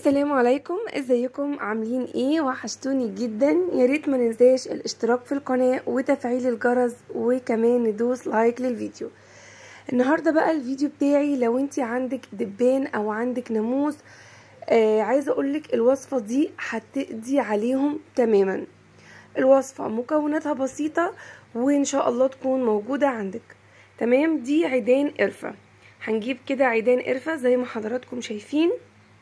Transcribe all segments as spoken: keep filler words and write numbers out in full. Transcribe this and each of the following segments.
السلام عليكم، ازيكم؟ عاملين ايه؟ وحشتوني جدا. يا ريت ما ننساش الاشتراك في القناه وتفعيل الجرس، وكمان ندوس لايك للفيديو. النهارده بقى الفيديو بتاعي لو انتي عندك دبان او عندك ناموس، آه عايزه اقولك الوصفه دي هتقضي عليهم تماما. الوصفه مكوناتها بسيطه وان شاء الله تكون موجوده عندك. تمام. دي عيدان قرفه. هنجيب كده عيدان قرفه زي ما حضراتكم شايفين،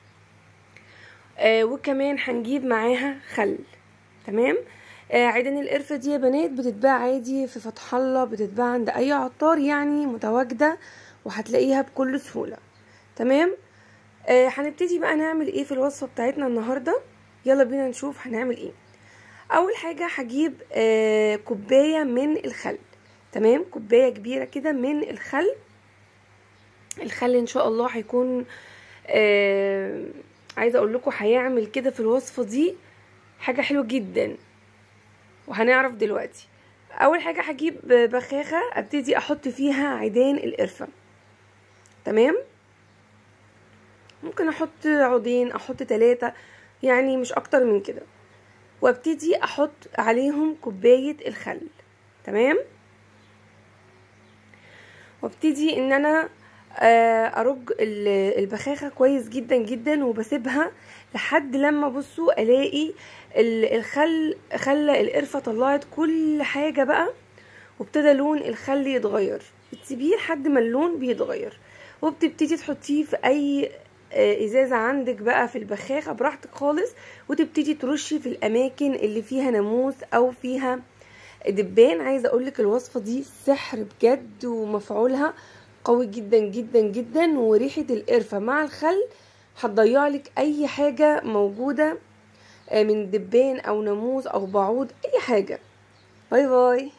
آه وكمان هنجيب معاها خل. تمام. آه عيدان القرفه دي يا بنات بتتباع عادي في فتح الله، بتتباع عند اي عطار يعني متواجده، وهتلاقيها بكل سهوله. تمام. آه هنبتدي بقى نعمل ايه في الوصفه بتاعتنا النهارده. يلا بينا نشوف هنعمل ايه. اول حاجه هجيب آه كوبايه من الخل. تمام. كوبايه كبيره كده من الخل. الخل ان شاء الله هيكون آه عايزه اقول لكم هيعمل كده في الوصفه دي حاجه حلوه جدا، وهنعرف دلوقتي. اول حاجه هجيب بخاخه ابتدي احط فيها عيدان القرفه. تمام. ممكن احط عودين، احط ثلاثة، يعني مش اكتر من كده. وابتدي احط عليهم كوبايه الخل. تمام. وابتدي ان انا ارج البخاخه كويس جدا جدا، وبسيبها لحد لما بصوا الاقي الخل خلى القرفه طلعت كل حاجه بقى، وابتدى لون الخل يتغير. بتسيبيه لحد ما اللون بيتغير، وبتبتدي تحطيه في اي ازازه عندك بقى في البخاخه براحتك خالص، وتبتدي ترشي في الاماكن اللي فيها ناموس او فيها دبان. عايزه اقولك الوصفه دي سحر بجد، ومفعولها قوي جدا جدا جدا، وريحه القرفه مع الخل هتضيعلك اي حاجه موجوده من دبان او ناموس او بعوض اي حاجه. باي باي.